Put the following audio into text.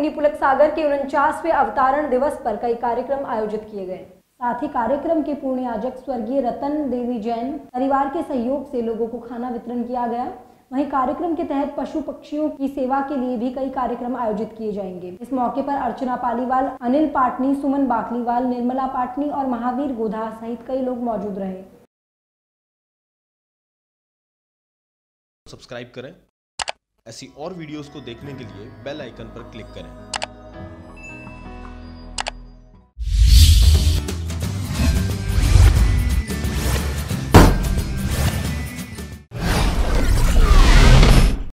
रोहिणी पुलक सागर के 49वें अवतरण दिवस पर कई कार्यक्रम आयोजित किए गए। साथ ही कार्यक्रम के पूर्ण आयोजक स्वर्गीय रतन देवी जैन परिवार के सहयोग से लोगों को खाना वितरण किया गया। वहीं कार्यक्रम के तहत पशु पक्षियों की सेवा के लिए भी कई कार्यक्रम आयोजित किए जाएंगे। इस मौके पर अर्चना पालीवाल, अनिल पाटनी, सुमन बाकलीवाल, निर्मला पाटनी और महावीर गोधा सहित कई लोग मौजूद रहे। सब्सक्राइब करें। ऐसी और वीडियोस को देखने के लिए बेल आइकन पर क्लिक करें।